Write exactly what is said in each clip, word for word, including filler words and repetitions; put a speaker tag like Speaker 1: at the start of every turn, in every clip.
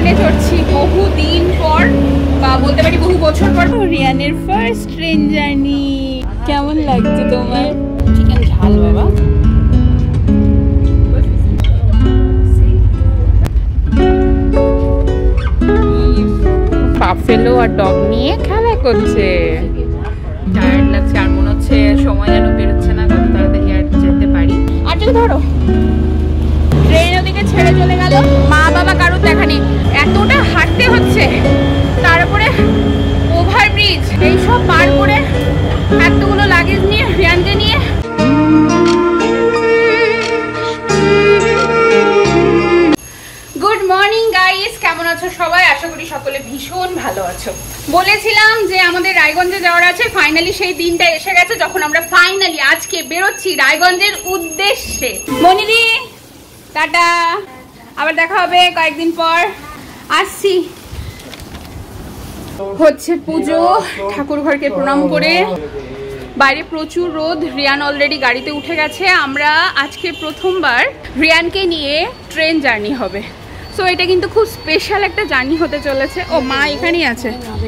Speaker 1: ট্রেনে চড়ছি বহু দিন পর, বা বলতে পারি বহু বছর পর। রিয়ানের ফার্স্ট ট্রেন জার্নি। কেমন লাগছে তোমার? চিকেন ঝাল বাবা। বাফেলো আর ডগ নিয়ে খেলা করছে। টায়ার্ড লাগছে আর মনে হচ্ছে সময় যেন বেরোচ্ছে না, কত তাড়াতাড়ি আর যেতে পারি। আর যদি ধরো ট্রেন ওদিকে ছেড়ে চলে গেল, মা বাবা কারোর দেখা নেই, এতটা হাঁটতে হচ্ছে, তারপরে ওভারব্রিজ এইসব পার করে এতগুলো লাগেজ নিয়ে রিয়ানকে নিয়ে। গুড মর্নিং গাইস, কেমন আছো সবাই? আশা করি সকলে ভীষণ ভালো আছো। বলেছিলাম যে আমাদের রায়গঞ্জে যাওয়ার আছে, ফাইনালি সেই দিনটা এসে গেছে যখন আমরা ফাইনালি আজকে বেরোচ্ছি রায়গঞ্জের উদ্দেশ্যে। মনিদি টাটা, আবার দেখা হবে কয়েকদিন পর। আসছি, হচ্ছে পুজো, ঠাকুর ঘরকে প্রণাম করে। বাইরে প্রচুর রোদ, রিয়ান অলরেডি গাড়িতে উঠে গেছে। আমরা আজকে প্রথমবার রিয়ানকে নিয়ে ট্রেন জার্নি হবে, সো এটা কিন্তু খুব স্পেশাল একটা জার্নি হতে চলেছে। ও মা এখানেই আছে,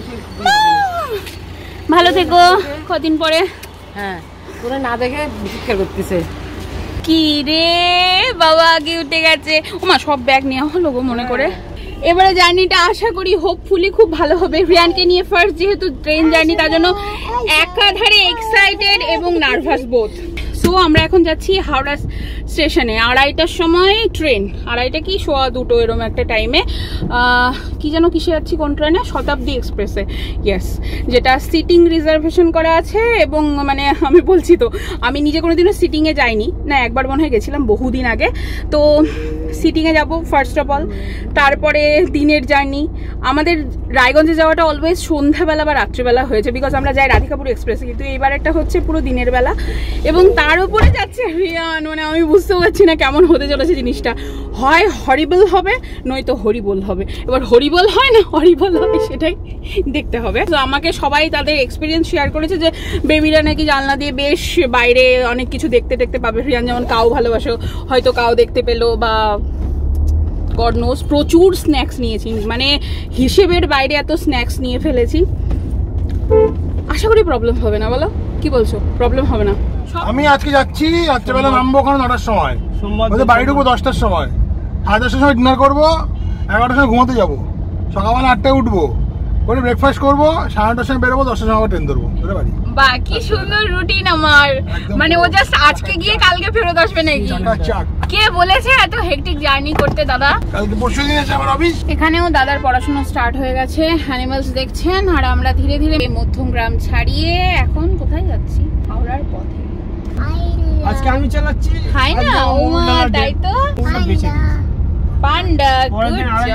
Speaker 1: ভালো থেকো। কদিন পরে
Speaker 2: হ্যাঁ তোরা না দেখে ভিক্ষা করতেছে।
Speaker 1: কি রে বাবা আগে উঠে গেছে। ও মা সব ব্যাগ নেওয়া হলো গো মনে করে। এবারে জার্নিটা আশা করি হোপফুলি খুব ভালো হবে। রিয়ানকে নিয়ে ফার্স্ট যেহেতু ট্রেন জার্নি, তার জন্য একাধারে এক্সাইটেড এবং নার্ভাস বোধ। সো আমরা এখন যাচ্ছি হাওড়া স্টেশনে। আড়াইটার সময় ট্রেন, আড়াইটা কি সোয়া দুটো এরকম একটা টাইমে। কি যেন কিসে যাচ্ছি, কোন ট্রেনে? শতাব্দী এক্সপ্রেসে। ইয়েস, যেটা সিটিং রিজার্ভেশন করা আছে। এবং মানে আমি বলছি তো, আমি নিজে কোনোদিনও সিটিংয়ে যাইনি না, একবার মনে হয় গেছিলাম বহুদিন আগে। তো সিটিংয়ে যাব ফার্স্ট অফ অল, তারপরে দিনের জার্নি। আমাদের রায়গঞ্জে যাওয়াটা অলওয়েজ সন্ধ্যাবেলা বা রাত্রিবেলা হয়েছে, বিকজ আমরা যাই রাধিকাপুর এক্সপ্রেসে, কিন্তু এইবার একটা হচ্ছে পুরো দিনের বেলা। এবং তার উপরে যাচ্ছে রিয়ান, মানে আমি বুঝতেও পারছি না কেমন হতে চলেছে জিনিসটা। হয় হরিবল হবে, নয়তো হরিবল হবে। এবার হরিবল হয় না হরিবল হয়, সেটাই দেখতে হবে। তো আমাকে সবাই তাদের এক্সপিরিয়েন্স শেয়ার করেছে যে বেবিরা নাকি জানলা দিয়ে বেশ বাইরে অনেক কিছু দেখতে দেখতে পাবে। রিয়ান যেমন কাউ ভালোবাসো, হয়তো কাউ দেখতে পেলো, বা গড নোজ। প্রচুর স্ন্যাক্স নিয়েছি, মানে হিসেবের বাইরে এত স্ন্যাক্স নিয়ে ফেলেছি। আশা করি প্রবলেম হবে না, বলো কি বলছো? প্রবলেম হবে না।
Speaker 3: আমি আজকে যাচ্ছি রাত্রেবেলা, নামবো ওখানে নটার সময়, বাড়ি ঢুকবো দশটার সময়, সাড়ে দশটার সময় ডিনার করবো, এগারোটার সময় ঘুমাতে যাবো, সকালবেলা আটটায় উঠবো, করে ব্রেকফাস্ট করবো, সাড়ে নটার সময় বেরোবো, দশটার সময় ট্রেন ধরবো। বাহ কি সুন্দর রুটিন আমার। মানে ও জাস্ট আজকে গিয়ে কালকে ফেরত আসবে নাকি? কে বলেছে এত হেক্টিক জার্নি করতে দাদা? কালকে পরশু দিন আছে আমার অফিস।
Speaker 1: এখানেও দাদার পড়াশোনা স্টার্ট হয়ে গেছে, অ্যানিমালস দেখছেন। আর আমরা ধীরে ধীরে মধ্যম গ্রাম ছাড়িয়ে এখন কোথায় যাচ্ছি? হাওড়ার পথে।
Speaker 3: আজকে আমি চালাচ্ছি।
Speaker 1: হাই না ওমা, তাই তো। পান্ডা, গুড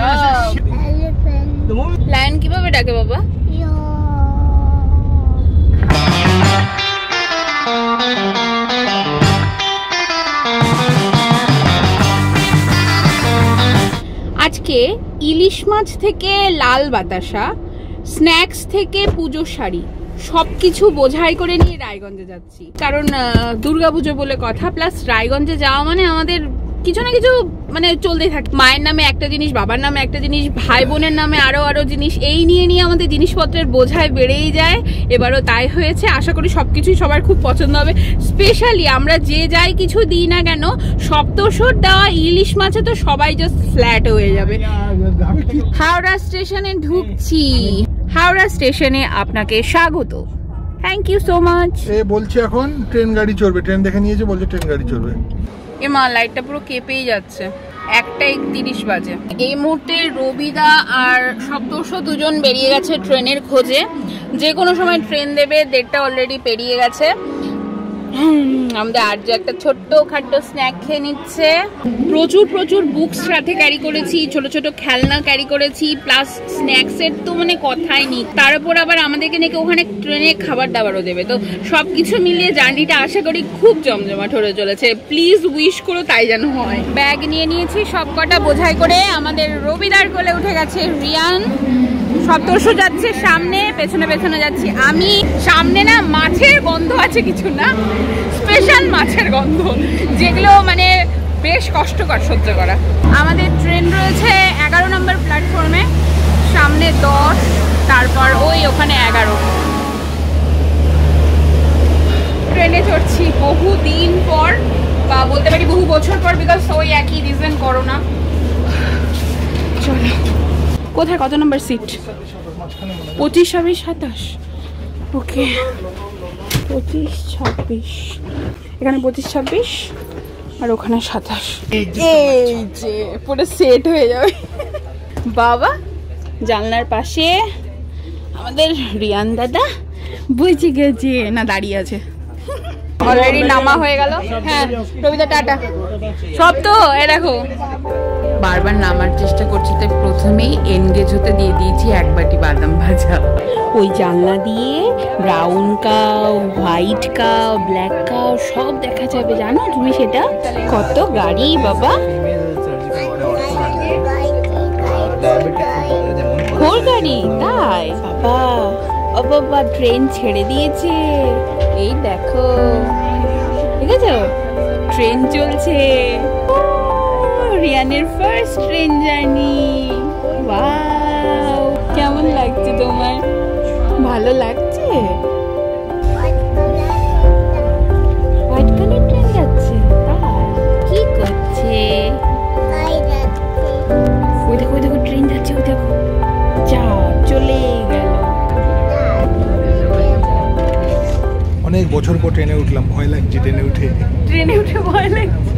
Speaker 1: জব। লায়ন কিভাবে ডাকে বাবা? আজকে ইলিশ মাছ থেকে লাল বাতাসা, স্ন্যাক্স থেকে পুজোর শাড়ি, সবকিছু বোঝাই করে নিয়ে রায়গঞ্জে যাচ্ছি। কারণ দুর্গাপুজো বলে কথা, প্লাস রায়গঞ্জে যাওয়া মানে আমাদের কিছু না কিছু মানে চলতেই থাকে। মায়ের নামে একটা জিনিস, বাবার নামে একটা জিনিস, ভাই বোনের নামে আরো আরো জিনিস, এই নিয়ে নিয়ে আমাদের জিনিসপত্রের বোঝাই বেড়েই যায়। এবারও তাই হয়েছে। আশা করি সবকিছুই সবার খুব পছন্দ হবে। স্পেশালি আমরা যে যাই কিছু দিই না কেন, সপ্তশোর দেওয়া ইলিশ মাছে তো সবাই জাস্ট ফ্ল্যাট হয়ে যাবে। হাওড়া স্টেশনে ঢুকছি। হাওড়া স্টেশনে আপনাকে স্বাগত। Thank you so much.
Speaker 3: এ বলছে এখন ট্রেন গাড়ি চড়বে, ট্রেন দেখে নিয়েছে, বলছে ট্রেন গাড়ি চড়বে।
Speaker 1: এ মা লাইটটা পুরো কেঁপেই যাচ্ছে। একটা একত্রিশ বাজে। এই মুহূর্তে রবিদা আর সপ্তর্ষি দুজন বেরিয়ে গেছে ট্রেনের খোঁজে। যে কোনো সময় ট্রেন দেবে, দেড়টা অলরেডি পেরিয়ে গেছে। আমাদের আর্য একটা ছোট্ট খাট্ট স্ন্যাক খেয়ে নিচ্ছে। প্রচুর প্রচুর বুকস সাথে ক্যারি করেছি, ছোট ছোট খেলনা ক্যারি করেছি, প্লাস স্ন্যাক্সের তো মানে কথাই নেই। তার উপর আবার আমাদেরকে নাকি ওখানে ট্রেনে খাবার দাবারও দেবে। তো সবকিছু মিলিয়ে জার্নিটা আশা করি খুব জমজমাট হয়ে চলেছে। প্লিজ উইশ করো তাই যেন হয়। ব্যাগ নিয়ে নিয়েছি সব কটা বোঝাই করে। আমাদের রবিদার কোলে উঠে গেছে রিয়ান। সপ্তর্ষি যাচ্ছে সামনে, পেছনে পেছনে যাচ্ছি আমি। সামনে না মাছের গন্ধ আছে কিছু না, স্পেশাল মাছের গন্ধ, যেগুলো মানে বেশ কষ্টকর সহ্য করা। আমাদের ট্রেন রয়েছে এগারো নম্বর প্ল্যাটফর্মে। ওখানে এগারো। ট্রেনে চড়ছি বহু দিন পর, বা বলতে পারি বহু বছর পর, বিকজ ওই একই রিজন করোনা। চলো, কোথায় কত নম্বর সিট? পঁচিশ ছাব্বিশ সাতাশ। ওকে, পঁচিশ ছাব্বিশ, এখানে পঁচিশ ছাব্বিশ আর ওখানে সাতাশ। এই যে পুরো সেট হয়ে যাবে। বাবা জানলার পাশে আমাদের রিয়ান দাদা বুঝে গেছে না, দাঁড়িয়ে আছে। অলরেডি নামা হয়ে গেল। হ্যাঁ রবিদা টাটা সব তো। এ দেখো বারবার নামার চেষ্টা করছি, তাই প্রথমেই এনগেজ হতে দিয়ে দিয়েছি এক বাটি বাদাম ভাজা। ওই জানলা দিয়ে brown cow, white cow, black cow সব দেখা যাবে, জানো তুমি সেটা? কত গাড়ি বাবা, ঘোর গাড়ি। তাই বাবা, ও বাবা ট্রেন ছেড়ে দিয়েছে, এই দেখো, ঠিক আছে ট্রেন চলছে। রিয়ানের ফার্স্ট ট্রেন জার্নি। ওয়াও, কেমন লাগছে তোমার? ভালো লাগছে? হোয়াইট কালার ট্রেন যাচ্ছে, তাই কি করছে? ওই দেখো, ওই দেখো ট্রেন যাচ্ছে, ওই দেখো, যা চলে গেল।
Speaker 3: অনেক বছর পর ট্রেনে উঠলাম, ভয় লাগছে ট্রেনে উঠে।
Speaker 1: ট্রেনে উঠে ভয় লাগছে?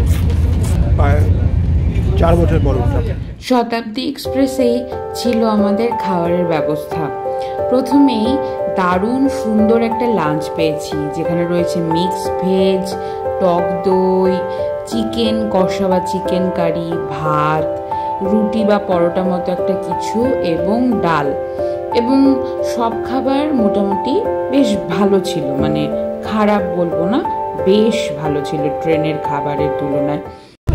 Speaker 3: চার বছর পর উঠলাম।
Speaker 4: শতাব্দী এক্সপ্রেসে ছিল আমাদের খাবারের ব্যবস্থা। প্রথমেই দারুণ সুন্দর একটা লাঞ্চ পেয়েছি, যেখানে রয়েছে মিক্স ভেজ, টক দই, চিকেন কষা বা চিকেন কারি, ভাত, রুটি বা পরোটা মতো একটা কিছু এবং ডাল। এবং সব খাবার মোটামুটি বেশ ভালো ছিল, মানে খারাপ বলবো না, বেশ ভালো ছিল ট্রেনের খাবারের তুলনায়।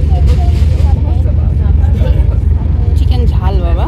Speaker 1: চিকেন ঝাল বাবা।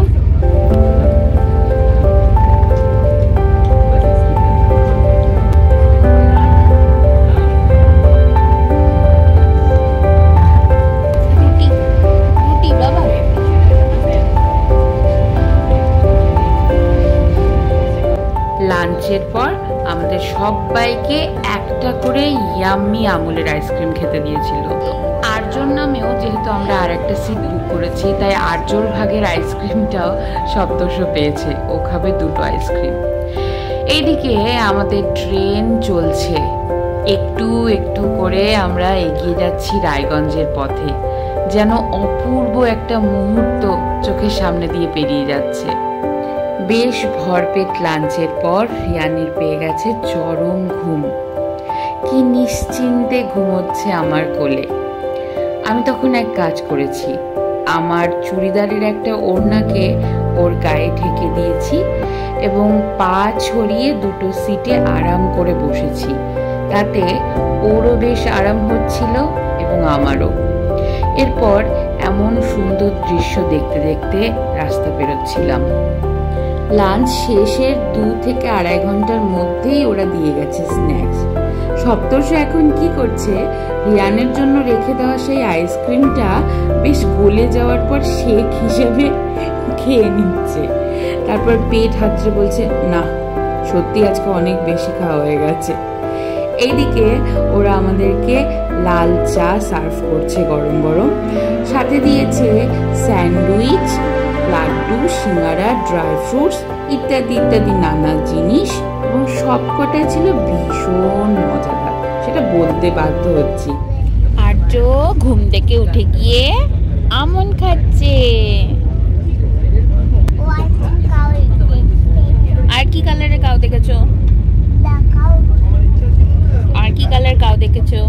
Speaker 4: লাঞ্চের পর আমাদের সবাইকে একটা করে ইয়াম্মি আমুলের আইসক্রিম খেতে দিয়েছিল। আর্যর নামেও যেহেতু আমরা আর একটা সিট বুক করেছি, তাই আর্যর ভাগের আইসক্রিমটাও সপ্তশো পেয়েছে, ও খাবে দুটো আইসক্রিম। এইদিকে আমাদের ট্রেন চলছে, একটু একটু করে আমরা এগিয়ে যাচ্ছি রায়গঞ্জের পথে, যেন অপূর্ব একটা মুহূর্ত চোখের সামনে দিয়ে পেরিয়ে যাচ্ছে। বেশ ভরপেট লাঞ্চের পর রিয়ানের পেয়ে গেছে চরম ঘুম। কি নিশ্চিন্তে ঘুমোচ্ছে আমার কোলে। আমি তখন এক কাজ করেছি, আমার চুড়িদারের একটা ওড়নাকে ওর গায়ে ঢেকে দিয়েছি এবং পা ছড়িয়ে দুটো সিটে আরাম করে বসেছি, তাতে ওরও বেশ আরাম হচ্ছিল এবং আমারও। এরপর এমন সুন্দর দৃশ্য দেখতে দেখতে রাস্তা বেরোচ্ছিলাম। লাঞ্চ শেষের দু থেকে আড়াই ঘন্টার মধ্যেই ওরা দিয়ে গেছে স্ন্যাক্স। সপ্তর্ষি এখন কি করছে, রিয়ানের জন্য রেখে দেওয়া সেই আইসক্রিমটা বেশ গলে যাওয়ার পর শেক হিসেবে খেয়ে নিচ্ছে। তারপর পেট হাতড়ে বলছে, না সত্যি আজকে অনেক বেশি খাওয়া হয়ে গেছে। এইদিকে ওরা আমাদেরকে লাল চা সার্ভ করছে গরম গরম, সাথে দিয়েছে স্যান্ডউইচ, লাড্ডু, সিঙ্গারা, ড্রাই ফ্রুটস ইত্যাদি ইত্যাদি নানা জিনিস, এবং সবকটাই ছিল ভীষণ মজাদার, সেটা বলতে বাধ্য হচ্ছি।
Speaker 1: আর্য ঘুম থেকে উঠে গিয়ে আমন খাচ্ছে। আর কি কালারের কাউ দেখেছো? আর কি কালার কাউ দেখেছো?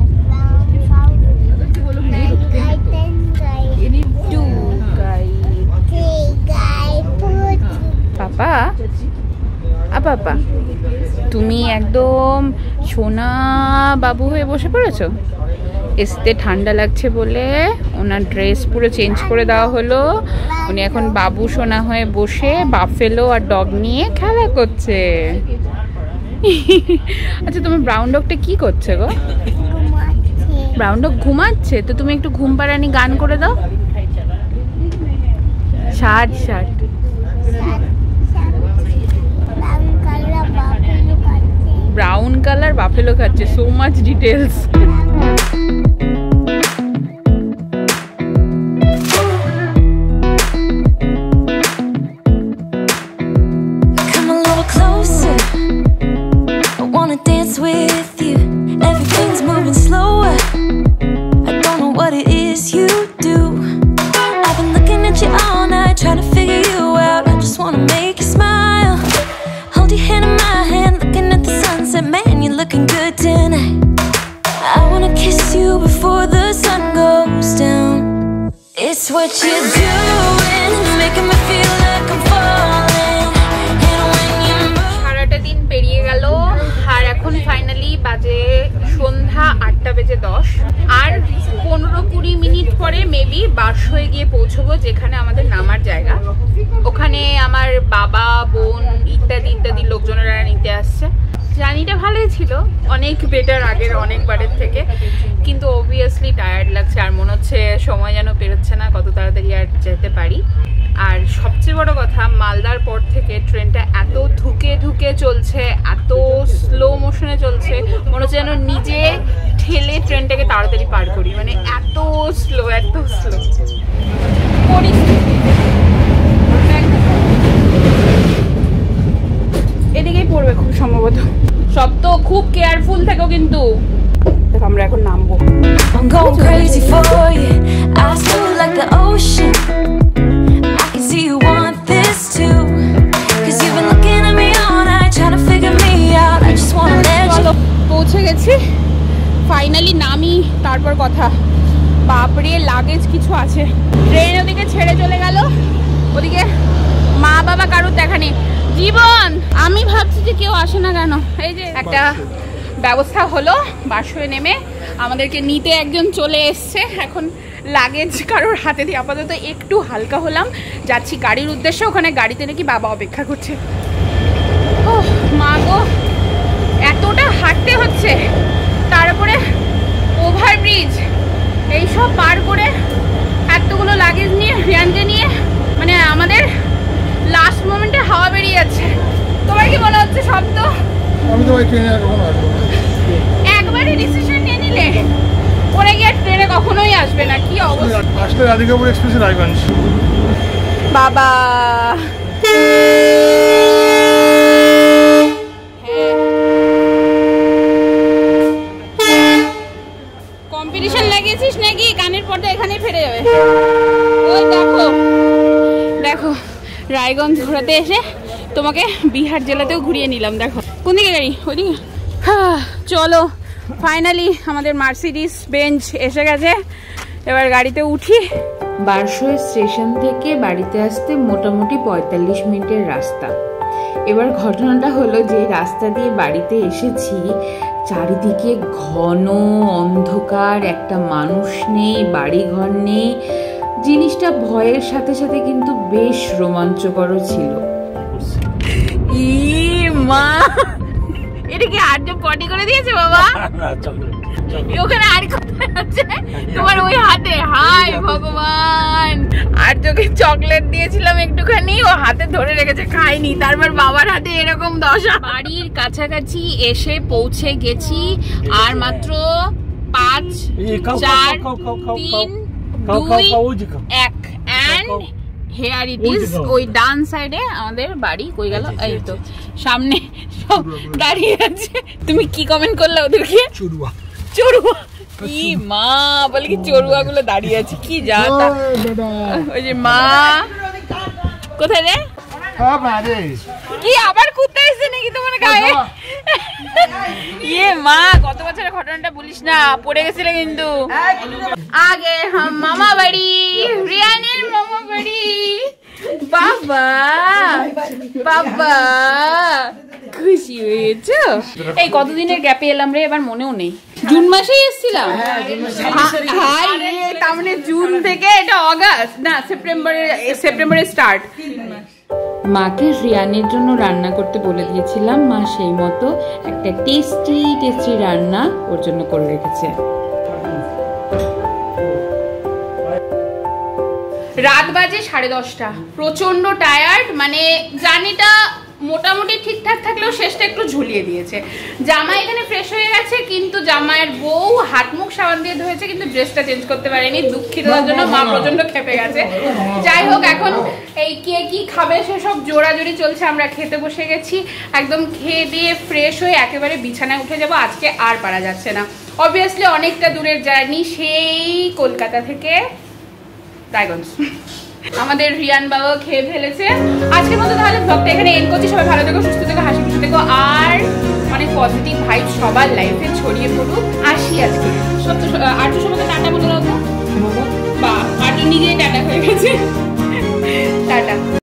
Speaker 1: পাপা আ পাপা, তুমি একদম সোনা বাবু হয়ে বসে পড়েছো। এসিতে ঠান্ডা লাগছে বলে ওনার ড্রেস পুরো চেঞ্জ করে দেওয়া হলো। উনি এখন বাবু সোনা হয়ে বসে বাফেলো আর ডগ নিয়ে খেলা করছে। আচ্ছা তোমার ব্রাউন ডগটা কি করছে গো? ব্রাউন ডগ ঘুমাচ্ছে, তো তুমি একটু ঘুম পাড়ানি গান করে দাও। ষাট ষাট ব্রাউন কালার বাফেলো খাচ্ছে, so much details.
Speaker 5: It's what you're doing, making me feel like I'm falling. And when you move.
Speaker 1: সারাটা দিন পেরিয়ে গেল আর এখন ফাইনালি বাজে সন্ধ্যা আটটা বেজে দশ। আর পনেরো কুড়ি মিনিট পরে মেবি বাস হয়ে গিয়ে পৌঁছবো যেখানে আমাদের নামার জায়গা। ওখানে আমার বাবা, বোন ইত্যাদি ইত্যাদি লোকজনেরা নিতে আসছে। জার্নিটা ভালোই ছিল, অনেক বেটার আগের অনেকবারের থেকে, কিন্তু অবভিয়াসলি টায়ার্ড লাগছে আর মনে হচ্ছে সময় যেন পেরোচ্ছে না, কত তাড়াতাড়ি আর যেতে পারি। আর সবচেয়ে বড় কথা, মালদার পর থেকে ট্রেনটা এত ধুকে ধুকে চলছে, এত স্লো মোশনে চলছে, মনে হচ্ছে যেন নিজে ঠেলে ট্রেনটাকে তাড়াতাড়ি পার করি, মানে এত স্লো এত স্লো এদিকেই পড়বে খুব সম্ভবত। সব তো খুব কেয়ারফুল থেকো কিন্তু। দেখো আমরা এখন নামবো।
Speaker 5: I'm going crazy for you. I feel like the ocean. I can see you want this too. Cause you've been looking at me all night, trying to figure me out. I just wanna let you.
Speaker 1: পৌঁছে গেছি finally, নামি তারপর কথা। বাপরে luggage কিছু আছে। Train ওদিকে ছেড়ে চলে গেল, ওদিকে মা বাবা কারোর দেখা নেই। জীবন, আমি ভাবছি যে কেউ আসে না কেন। এই যে একটা ব্যবস্থা হলো, বাস হয়ে নেমে আমাদেরকে নিতে একজন চলে এসছে। এখন লাগেজ কারোর হাতে দিয়ে আপাতত একটু হালকা হলাম, যাচ্ছি গাড়ির উদ্দেশ্যে। ওখানে গাড়িতে নাকি বাবা অপেক্ষা করছে। ও মা গো, এতটা হাঁটতে হচ্ছে, তারপরে ওভারব্রিজ, এইসব পার করে এতগুলো লাগেজ নিয়ে রিয়ানকে নিয়ে, মানে আমাদের লাস্ট মোমেন্টে হাওয়া বেরিয়ে যাচ্ছে। তোমার কি মনে হচ্ছে শব্দ?
Speaker 3: আমি তো ভাই ট্রেনে আর কখনো আসবো না।
Speaker 1: একবারই ডিসিশন নিয়ে নিলে পরে গিয়ে ট্রেনে কখনোই আসবে না, কি অবস্থা।
Speaker 3: আসলে রাধিকাপুর এক্সপ্রেসে রায়গঞ্জ।
Speaker 1: বাবা কম্পিটিশন লাগিয়েছিস নাকি? কানের পর্দা এখানেই ফেরে যাবে। ওই দেখো দেখো, রায়গঞ্জ ঘোরাতে এসে তোমাকে বিহার জেলাতেও ঘুরিয়ে নিলাম। দেখো কোন দিকে গাড়ি, ওইদিকে। হ্যাঁ চলো, ফাইনালি আমাদের মার্সিডিজ বেঞ্চ এসে গেছে, এবার গাড়িতে উঠি।
Speaker 4: বারশোয় স্টেশন থেকে বাড়িতে আসতে মোটামুটি পঁয়তাল্লিশ মিনিটের রাস্তা। এবার ঘটনাটা হলো যে রাস্তা দিয়ে বাড়িতে এসেছি, চারিদিকে ঘন অন্ধকার, একটা মানুষ নেই, বাড়িঘর নেই। জিনিসটা ভয়ের সাথে সাথে কিন্তু বেশ রোমাঞ্চকর ছিল।
Speaker 1: ই মা, এটা কি আর্য পটি করে দিয়েছে বাবা? ওখানে আর কোথায় আছে তোমার ওই হাতে? হাই ভগবান, আর্যকে চকলেট দিয়েছিলাম একটুখানি, ও হাতে ধরে রেখেছে, খাইনি। তারপর বাবার হাতে এরকম দশা। বাড়ির কাছাকাছি এসে পৌঁছে গেছি, আর মাত্র পাঁচ চার তিন দুই এক এন্ড হেয়ার ইট ইজ। ওই ডান সাইডে আমাদের বাড়ি। কই গেল? এই তো সামনে সব দাঁড়িয়ে আছে। তুমি কি কমেন্ট করলে ওদেরকে?
Speaker 3: চড়ুয়া
Speaker 1: চড়ুয়া, কি মা বলে কি চড়ুয়া গুলো দাঁড়িয়ে আছে, কি যা তা। ওই যে মা কোথায় রে? কি আবার কুত্তা এসে নাকি তোমার গায়ে? ইয়ে মা, গত বছরের ঘটনাটা বলিস না, পড়ে গেছিল কিন্তু। আগে হাম মামা বাড়ি, রিয়ানের মামা বাড়ি। বাবা বাবা, খুশি হয়েছো? এই কতদিনের গ্যাপে এলাম রে, এবার মনেও নেই। জুন মাসেই এসেছিলাম। হাই রে, তার মানে জুন থেকে এটা অগাস্ট না সেপ্টেম্বরের, সেপ্টেম্বরের স্টার্ট।
Speaker 4: মাকে রিয়ানের জন্য রান্না করতে বলে দিয়েছিলাম, মা সেই মতো একটা টেস্টি টেস্টি রান্না ওর জন্য করে রেখেছে।
Speaker 1: রাত বাজে সাড়ে দশটা, প্রচন্ড টায়ার্ড, মানে জার্নিটা মোটামুটি ঠিকঠাক থাকলেও শেষটা একটু ঝুলিয়ে দিয়েছে। জামা এখানে ফ্রেশ হয়ে গেছে, কিন্তু জামাইয়ের বউ হাত মুখ সাবান দিয়ে ধুয়েছে, কিন্তু ড্রেসটা চেঞ্জ করতে পারেনি। দুঃখিত, তার জন্য মা প্রচন্ড খেপে গেছে। যাই হোক, এখন এই কে কি খাবে সেসব জোড়াজোড়ি চলছে। আমরা খেতে বসে গেছি, একদম খেয়ে দিয়ে ফ্রেশ হয়ে একেবারে বিছানায় উঠে যাব। আজকে আর পারা যাচ্ছে না, অবভিয়াসলি অনেকটা দূরের জার্নি, সেই কলকাতা থেকে রায়গঞ্জ। আমাদের রিয়ান বাবা খেয়ে ফেলেছে। আজকের মতো তাহলে ব্লগটা এখানে এন্ড করছি। সবাই ভালো থেকো, সুস্থ থেকো, হাসি খুশি থেকো, আর অনেক পজিটিভ ভাইব সবার লাইফে ছড়িয়ে পড়ুক। আসি আজকে সত্য আটশো সবাইকে টাটা বলে দাও তো, বা আটু নিজেই টাটা হয়ে গেছে। টাটা।